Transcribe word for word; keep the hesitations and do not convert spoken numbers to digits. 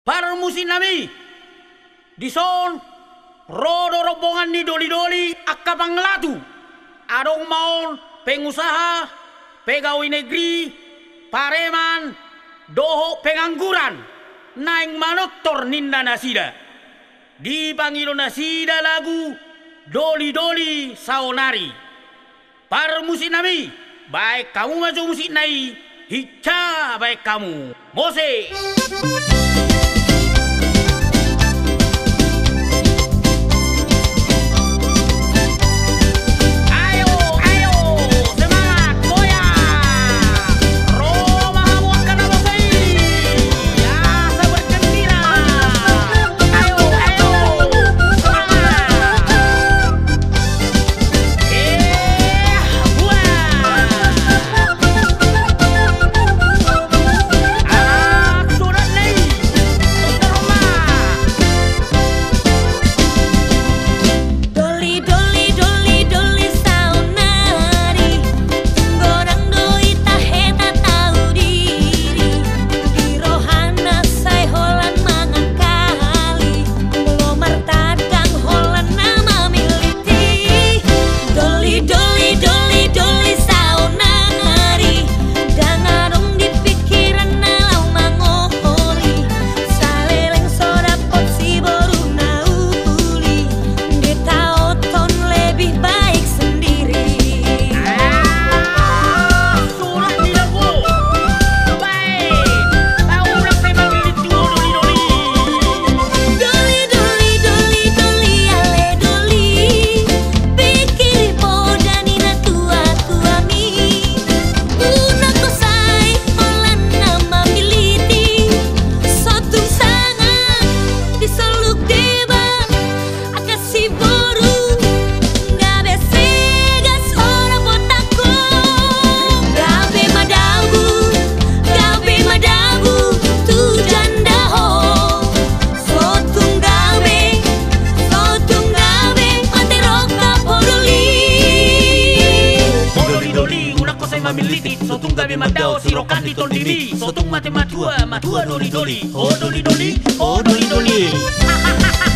Parmusin nami dison rodo rombongan ni doli-doli akka panglatu adong maon pengusaha pegawai negeri pareman doho pengangguran naing manotor ninda nasida di pangilo nasida lagu doli-doli saonari parmusin nami baik kamu masuk musik nai hicca baik kamu mose. Sotung gabe mandao sirokan di tondiri. Sotung mate matua, matua doli doli. Oh doli doli, oh doli doli.